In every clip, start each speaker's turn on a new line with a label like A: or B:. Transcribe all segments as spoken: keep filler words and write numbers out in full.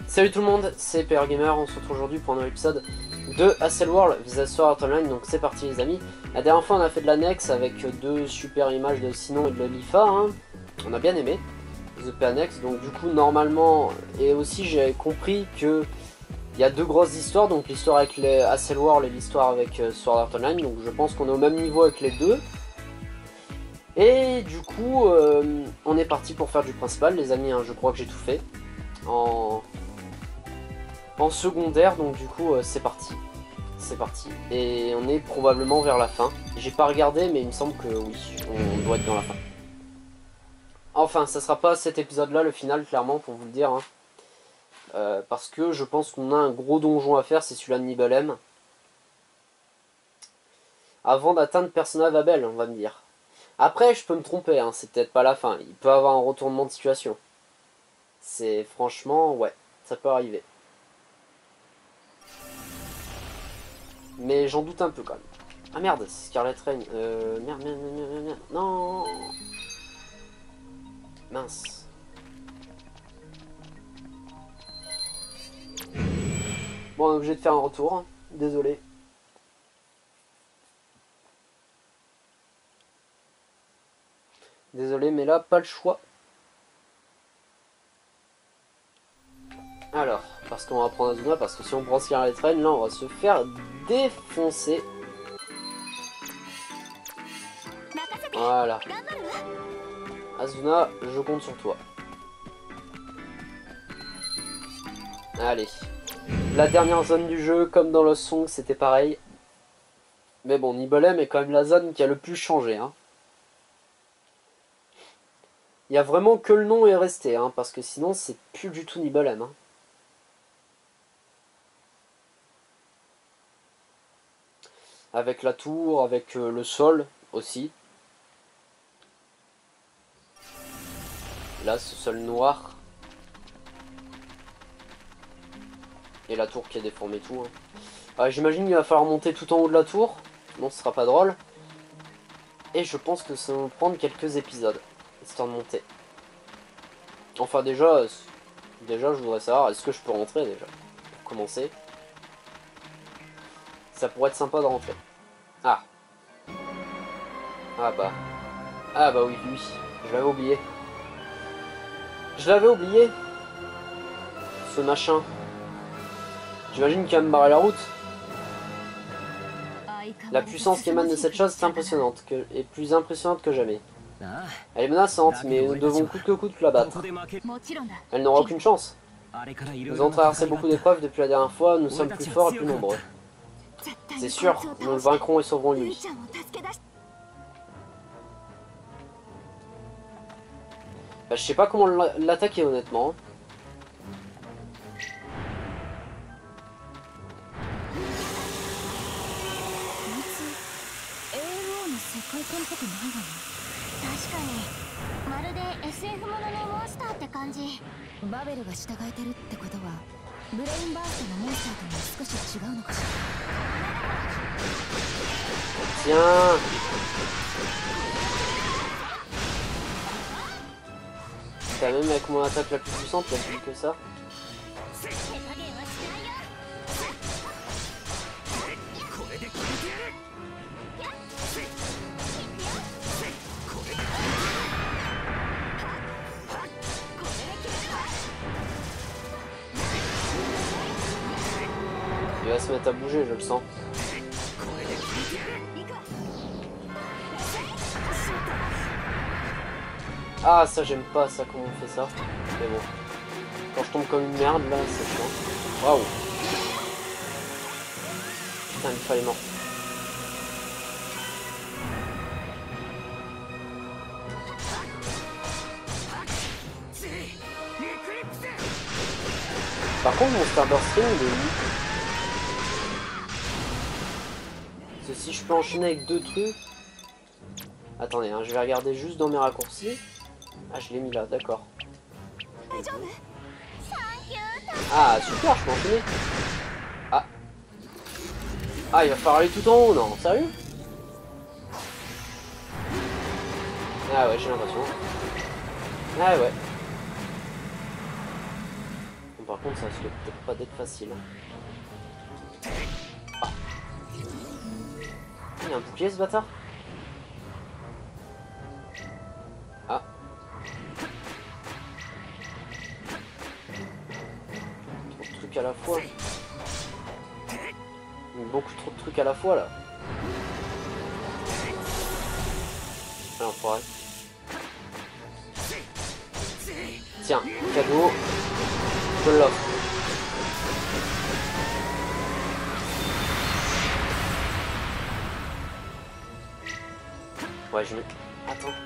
A: Salut tout le monde, c'est P R Gamer, on se retrouve aujourd'hui pour un nouvel épisode de Ascel World vs Sword Art Online, donc c'est parti les amis. La dernière fois on a fait de l'annexe avec deux super images de Sinon et de Lifa, hein. On a bien aimé, les E P annexes, donc du coup normalement, et aussi j'ai compris que il y a deux grosses histoires, donc l'histoire avec les Ascel World et l'histoire avec euh, Sword Art Online, donc je pense qu'on est au même niveau avec les deux. Et du coup, euh, on est parti pour faire du principal les amis, hein. Je crois que j'ai tout fait. En... en secondaire, donc du coup euh, c'est parti, c'est parti, et on est probablement vers la fin. J'ai pas regardé, mais il me semble que oui, on doit être dans la fin. Enfin, ça sera pas cet épisode-là le final, clairement, pour vous le dire, hein. euh, parce que je pense qu'on a un gros donjon à faire, c'est celui-là de Nibelheim, avant d'atteindre Persona Babel, on va me dire. Après, je peux me tromper, hein, c'est peut-être pas la fin, il peut avoir un retournement de situation. C'est franchement, ouais, ça peut arriver. Mais j'en doute un peu quand même. Ah merde, c'est Scarlet Rain. Euh, merde, merde, merde, merde, merde. Non. Mince. Bon, on est obligé de faire un retour. Hein. Désolé. Désolé, mais là, pas le choix. Alors, parce qu'on va prendre Azuna, parce que si on prend Scarlet Rain, là, on va se faire défoncer. Voilà. Azuna, je compte sur toi. Allez. La dernière zone du jeu, comme dans Lost Song, c'était pareil. Mais bon, Nibelheim est quand même la zone qui a le plus changé. Hein. Il n'y a vraiment que le nom est resté, hein, parce que sinon, c'est plus du tout Nibelheim. Hein. Avec la tour, avec euh, le sol aussi. Là, ce sol noir. Et la tour qui est déformée tout. Hein. Ah, j'imagine qu'il va falloir monter tout en haut de la tour. Non, ce sera pas drôle. Et je pense que ça va nous prendre quelques épisodes. Histoire de monter. Enfin, déjà, déjà je voudrais savoir, est-ce que je peux rentrer déjà? Pour commencer. Ça pourrait être sympa de rentrer. Ah. Ah bah. Ah bah oui, lui. Je l'avais oublié. Je l'avais oublié. Ce machin. J'imagine qu'il va me barrer la route. La puissance qui émane de cette chose est impressionnante, que, est plus impressionnante que jamais. Elle est menaçante, mais nous devons coûte que coûte la battre. Elle n'aura aucune chance. Nous avons traversé beaucoup d'épreuves depuis la dernière fois, nous sommes plus forts et plus nombreux. C'est sûr, nous le vaincrons et sauverons lui. Bah, je sais pas comment l'attaquer honnêtement. Tiens. Quand même avec mon attaque la plus puissante, il y a plus que ça. Il va se mettre à bouger, je le sens. Ah, ça j'aime pas ça, comment on fait ça. Mais bon. Quand je tombe comme une merde, là, c'est chiant. Waouh. Putain, il fallait mort. Par contre, mon Starburst String, il est où? Parce que si je peux enchaîner avec deux trucs... Attendez, hein, je vais regarder juste dans mes raccourcis. Ah, je l'ai mis là, d'accord. Ah, super, je peux enchaîner. Ah. Ah, il va falloir aller tout en haut, non? Sérieux? Ah ouais, j'ai l'impression. Ah ouais. Bon, par contre ça risque peut-être pas d'être facile. Ah. Il y a un bouclier ce bâtard. Ah. Trop de trucs à la fois. Beaucoup trop de trucs à la fois là. Ah, enfoiré. Tiens, cadeau. Je l'offre. Ouais, je me... Attends.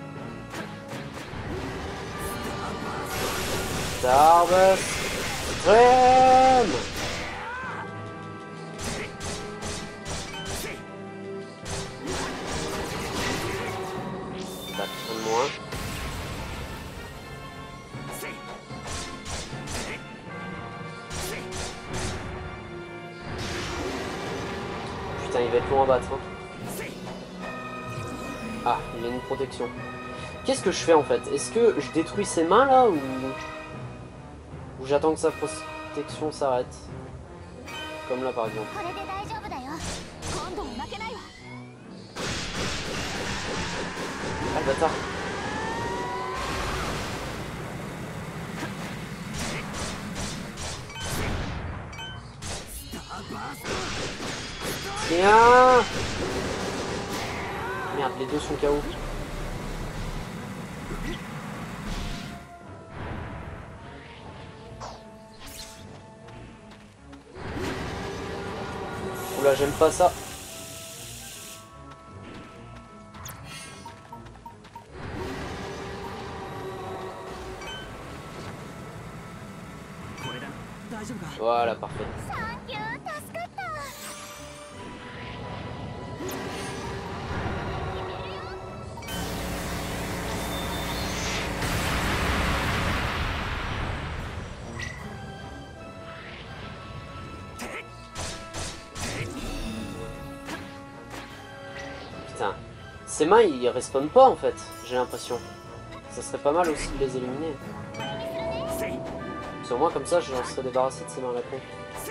A: Starbust Stream. Tac, un de moins. Putain, il va être long à battre. Hein. Ah, il a une protection. Qu'est-ce que je fais en fait? Est-ce que je détruis ses mains là ou, ou j'attends que sa protection s'arrête? Comme là par exemple. Ah le bâtard. Tiens. Merde, les deux sont K O. Oula, j'aime pas ça. Voilà, parfait. Putain, ces mains ils respawnent pas en fait, j'ai l'impression. Ça serait pas mal aussi de les éliminer. Parce qu'au moins comme ça je serais débarrassé de ces mains à la con.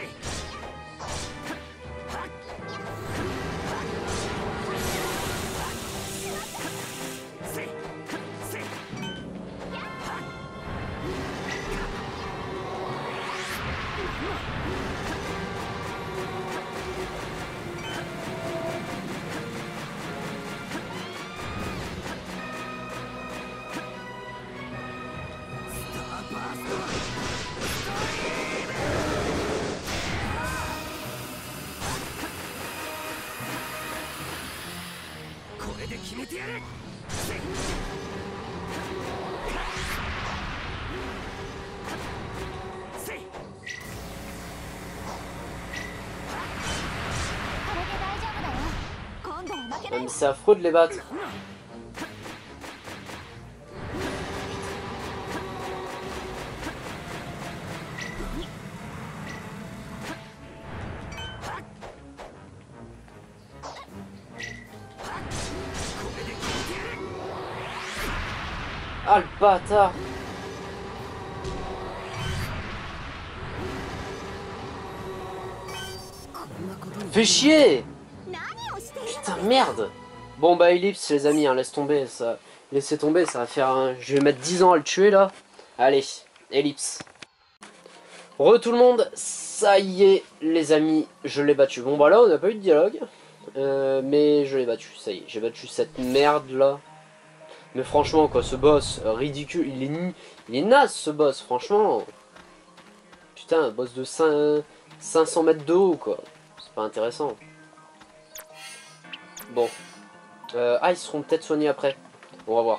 A: Même c'est affreux de les battre. Ah le bâtard. Fais chier. Putain merde. Bon bah Ellipse les amis, hein, laisse tomber ça. Laissez tomber, ça va faire un... Je vais mettre dix ans à le tuer là. Allez, Ellipse. Re tout le monde, ça y est les amis, je l'ai battu. Bon bah là on n'a pas eu de dialogue. Euh, mais je l'ai battu, ça y est, j'ai battu cette merde là. Mais franchement quoi, ce boss, euh, ridicule, il est, il est naze ce boss, franchement. Putain, un boss de cinq cents mètres de haut quoi, c'est pas intéressant. Bon, euh, ah ils seront peut-être soignés après, on va voir.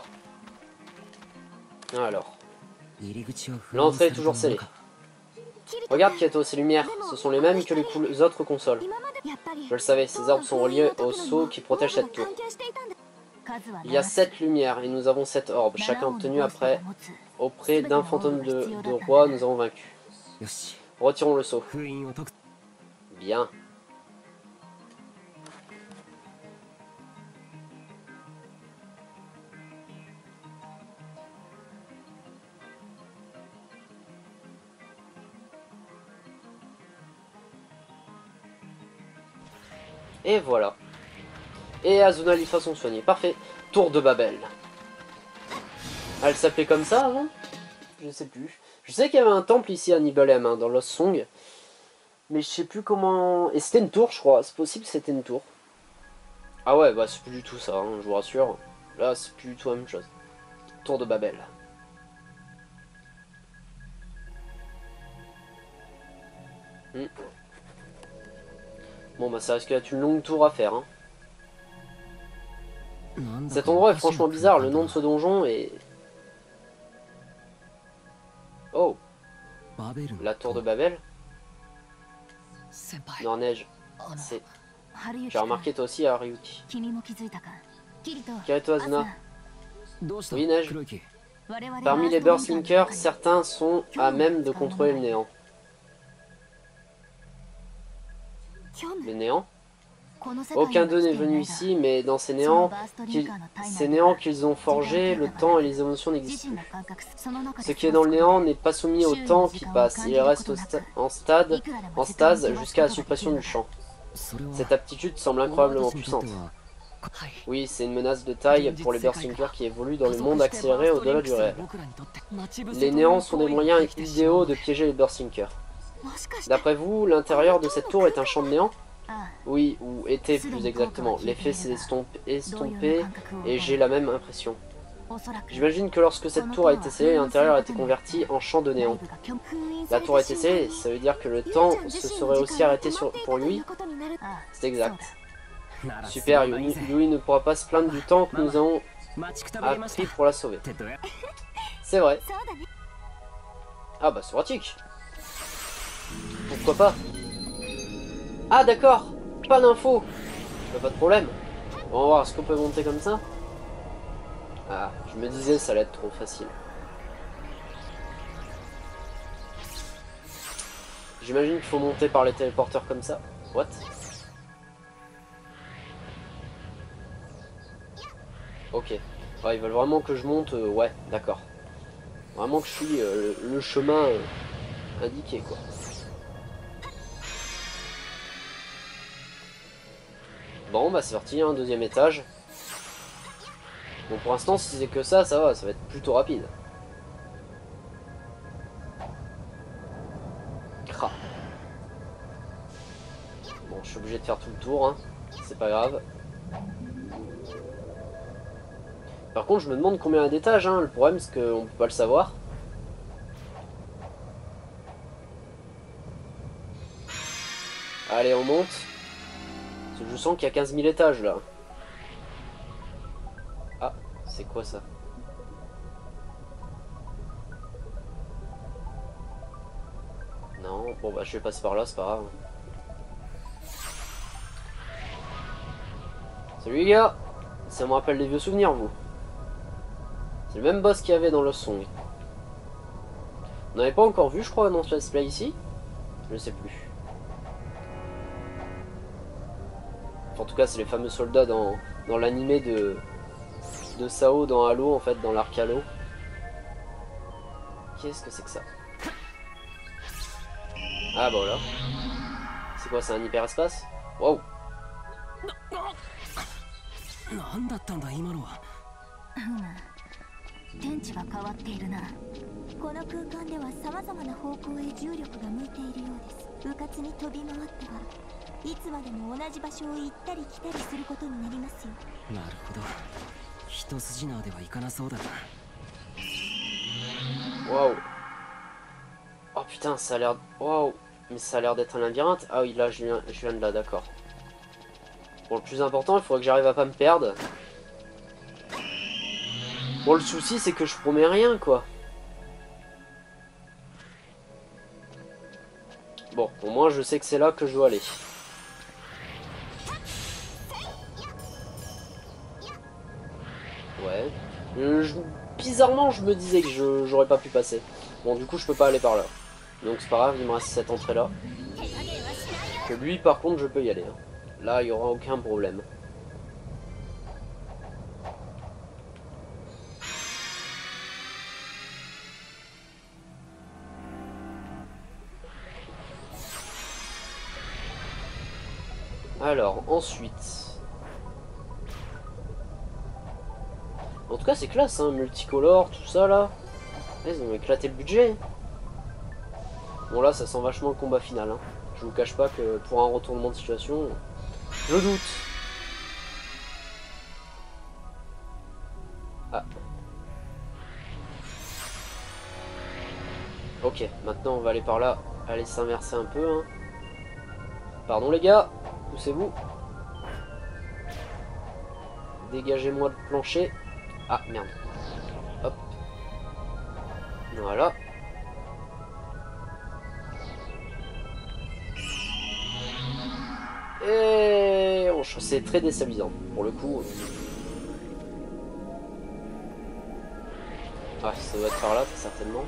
A: Alors, l'entrée est toujours scellée. Regarde Kato, ces lumières, ce sont les mêmes que les, les autres consoles. Je le savais, ces arbres sont reliés au sceau qui protège cette tour. Il y a sept lumières et nous avons sept orbes, chacun obtenu après auprès d'un fantôme de, de roi, nous avons vaincu. Retirons le sceau. Bien. Et voilà. Et Azuna et Lifa sont soignés. Parfait. Tour de Babel. Elle s'appelait comme ça avant? Je sais plus. Je sais qu'il y avait un temple ici à Nibelheim, hein, dans Lost Song. Mais je sais plus comment... Et c'était une tour, je crois. C'est possible que c'était une tour. Ah ouais, bah c'est plus du tout ça, hein, je vous rassure. Là, c'est plus du tout la même chose. Tour de Babel. Hmm. Bon bah ça risque d'être une longue tour à faire, hein. Cet endroit est franchement bizarre, le nom de ce donjon est... Oh, la tour de Babel. Non, neige. C'est... J'ai remarqué toi aussi, Haruki. Kirito Azuna. Oui, neige. Parmi les Burstlinkers, certains sont à même de contrôler le néant. Le néant? Aucun d'eux n'est venu ici, mais dans ces néants, ces néants qu'ils ont forgés, le temps et les émotions n'existent plus. Ce qui est dans le néant n'est pas soumis au temps qui passe, il reste au sta en, stade, en stase jusqu'à la suppression du champ. Cette aptitude semble incroyablement puissante. Oui, c'est une menace de taille pour les Burstlinkers qui évoluent dans le monde accéléré au-delà du réel. Les néants sont des moyens idéaux de piéger les Burstlinkers. D'après vous, l'intérieur de cette tour est un champ de néant? Oui, ou était plus exactement. L'effet s'est estompé, estompé et j'ai la même impression. J'imagine que lorsque cette tour a été scellée, l'intérieur a été converti en champ de néant. La tour a été scellée, ça veut dire que le temps se serait aussi arrêté sur, pour lui? C'est exact. Super, Yui, Yui ne pourra pas se plaindre du temps que nous avons appris pour la sauver. C'est vrai. Ah bah c'est pratique. Pourquoi pas? Ah d'accord, pas d'infos. Bah, pas de problème. On va voir, est-ce qu'on peut monter comme ça? Ah, je me disais ça allait être trop facile. J'imagine qu'il faut monter par les téléporteurs comme ça. What? Ok. Ouais, ils veulent vraiment que je monte, euh, ouais, d'accord. Vraiment que je suis euh, le chemin euh, indiqué, quoi. Bon, bah c'est parti, un hein, deuxième étage. Bon, pour l'instant, si c'est que ça, ça va, ça va être plutôt rapide. Cra. Bon, je suis obligé de faire tout le tour, hein. C'est pas grave. Par contre, je me demande combien il y a d'étages, hein. Le problème, c'est qu'on peut pas le savoir. Allez, on monte. Parce que je sens qu'il y a quinze mille étages, là. Ah, c'est quoi ça? Non, bon bah je vais passer par là, c'est pas grave. Salut les gars. Ça me rappelle des vieux souvenirs, vous. C'est le même boss qu'il y avait dans Lost Song. On n'avait pas encore vu, je crois, dans ce let's play ici. Je sais plus. En tout cas, c'est les fameux soldats dans, dans l'animé de, de Sao dans Halo, en fait, dans l'arc Halo. Qu'est-ce que c'est que ça? Ah bah voilà. C'est quoi, c'est un hyperespace? Waouh! Waouh! Oh putain, ça a l'air... Waouh! Mais ça a l'air d'être un labyrinthe. Ah oui, là, je viens, je viens de là, d'accord. Bon, le plus important, il faudrait que j'arrive à pas me perdre. Bon, le souci, c'est que je promets rien, quoi. Bon, au moins, je sais que c'est là que je dois aller. Ouais. Euh, je... Bizarrement, je me disais que je j'aurais pas pu passer. Bon, du coup, je peux pas aller par là. Donc, c'est pas grave, il me reste cette entrée-là. Que lui, par contre, je peux y aller. Hein. Là, il y aura aucun problème. Alors, ensuite... En tout cas, c'est classe, hein, multicolore, tout ça, là. Ils ont éclaté le budget. Bon, là, ça sent vachement le combat final, hein. Je vous cache pas que pour un retournement de situation, je doute. Ah. Ok, maintenant on va aller par là. Allez s'inverser un peu, hein. Pardon les gars, poussez-vous. Dégagez-moi le plancher. Ah merde. Hop. Voilà. Et c'est très déstabilisant pour le coup. Ah, ça doit être par là, certainement.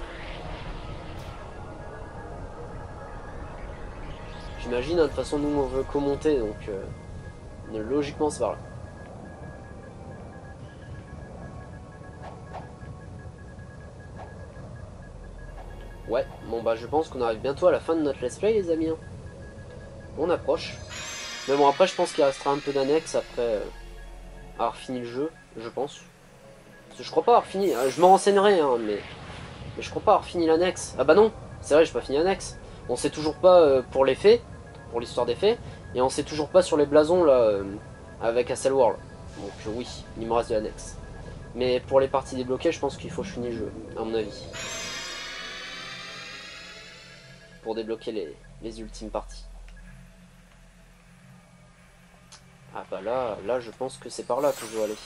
A: J'imagine, hein, de toute façon, nous on veut commenter, donc euh, logiquement c'est par là. Ouais, bon bah je pense qu'on arrive bientôt à la fin de notre let's play, les amis. Hein. On approche. Mais bon, après je pense qu'il restera un peu d'annexe après euh, avoir fini le jeu, je pense. Parce que je crois pas avoir fini, je me renseignerai, hein, mais... mais je crois pas avoir fini l'annexe. Ah bah non, c'est vrai, j'ai pas fini l'annexe. On sait toujours pas euh, pour les faits, pour l'histoire des faits, et on sait toujours pas sur les blasons là, euh, avec Asselworld. Donc euh, oui, il me reste de l'annexe. Mais pour les parties débloquées, je pense qu'il faut finir le jeu, à mon avis. Pour débloquer les, les ultimes parties. Ah bah là, là je pense que c'est par là que je dois aller.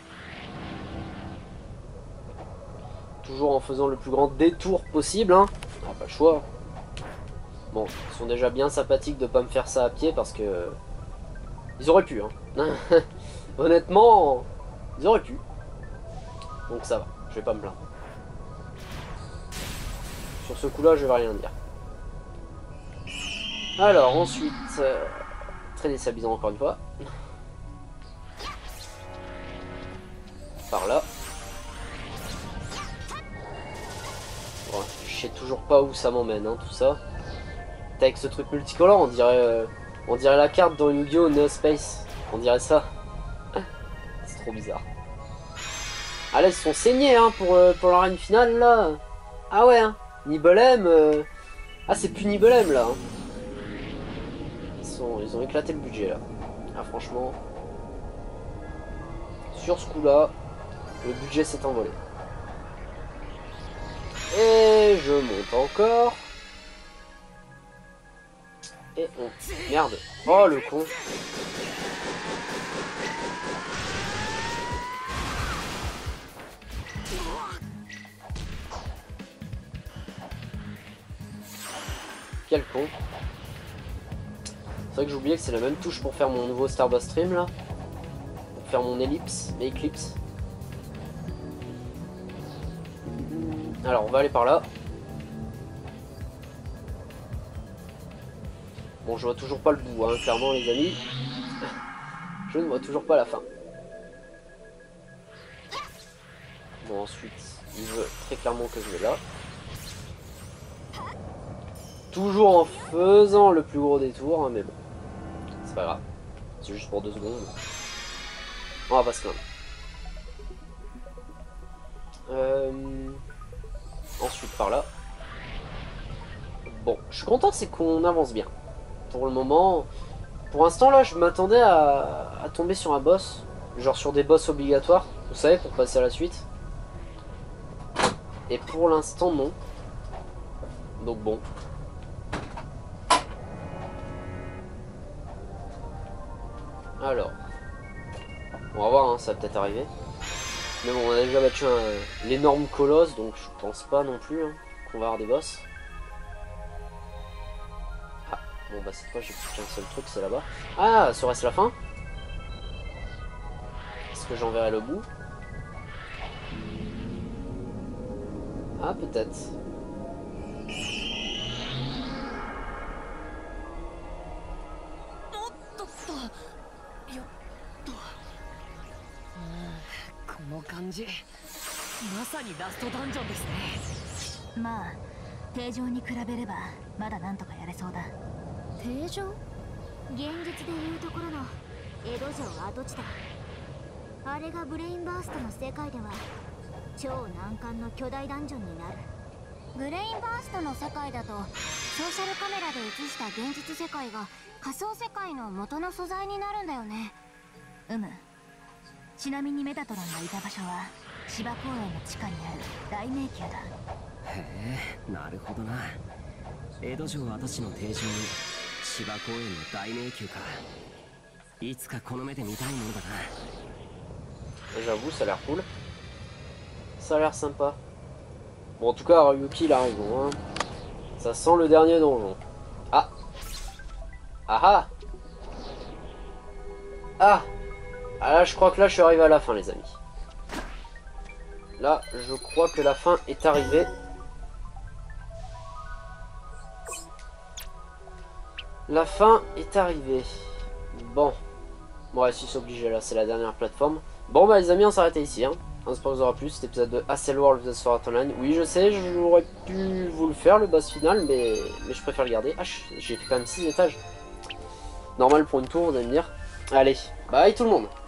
A: Toujours en faisant le plus grand détour possible, hein. Ah, pas le choix. Bon, ils sont déjà bien sympathiques de pas me faire ça à pied parce que... Ils auraient pu, hein. Honnêtement, ils auraient pu. Donc ça va, je vais pas me plaindre. Sur ce coup-là, je vais rien dire. Alors, ensuite... Euh, très déstabilisant encore une fois. Par là. Bon, je sais toujours pas où ça m'emmène, hein, tout ça. Avec ce truc multicolore, on dirait, euh, on dirait la carte dans Yu-Gi-Oh! Neo Space. On dirait ça. C'est trop bizarre. Ah là, ils se sont saignés hein, pour, euh, pour l'arène finale, là. Ah ouais, hein. Nibelheim... Euh... Ah, c'est plus Nibelheim, là. Hein. Ils, sont, ils ont éclaté le budget, là. Ah, franchement... Sur ce coup-là, le budget s'est envolé. Et je monte encore. Et on... Merde. Oh, le con. Quel con. C'est vrai que j'ai oublié que c'est la même touche pour faire mon nouveau Starburst Stream, là. Pour faire mon ellipse, Eclipse. Alors, on va aller par là. Bon, je vois toujours pas le bout, hein, clairement, les amis. Je ne vois toujours pas la fin. Bon, ensuite, il veut très clairement que je vais là. Toujours en faisant le plus gros détour, hein, mais bon. C'est pas grave. C'est juste pour deux secondes. On va pas se plaindre. Euh... Ensuite, par là. Bon, je suis content, c'est qu'on avance bien. Pour le moment, pour l'instant là, je m'attendais à, à tomber sur un boss, genre sur des boss obligatoires, vous savez, pour passer à la suite. Et pour l'instant, non. Donc bon. Alors, on va voir, hein, ça va peut-être arriver. Mais bon, on a déjà battu l'énorme colosse, donc je pense pas non plus hein, qu'on va avoir des boss. Bon bah cette fois j'ai plus qu'un seul truc, c'est là-bas. Ah, serait-ce la fin? Est-ce que j'en verrai le bout? Ah, peut-être.
B: 現実でいうところの江戸城跡地だ。あれがブレインバーストの世界では超難関の巨大ダンジョンになる。ブレインバーストの世界だとソーシャルカメラで映した現実世界が仮想世界の元の素材になるんだよね。うむ。ちなみにメタトロンがいた場所は芝公園の地下にある大迷宮だ。
C: へえ、なるほどな。江戸城跡地の庭上に芝公園の大迷宮か。いつかこの目で見たいものだな。
A: J'avoue, ça a l'air cool. Ça a l'air sympa. Bon, en tout cas, Ryuki, il a raison. Hein. Ça sent le dernier donjon. Ah. Ah ah. Ah. Ah là, je crois que là, je suis arrivé à la fin, les amis. Là, je crois que la fin est arrivée. La fin est arrivée. Bon. Bon, ouais, si c'est obligé, là, c'est la dernière plateforme. Bon, bah, les amis, on s'arrête ici. Hein. On espère que vous aura plu cet épisode de Asselworld vs Sword Art Online. Oui, je sais, j'aurais pu vous le faire, le boss final, mais, mais je préfère le garder. Ah, j'ai fait quand même six étages. Normal pour une tour, vous allez me dire. Allez, bye tout le monde.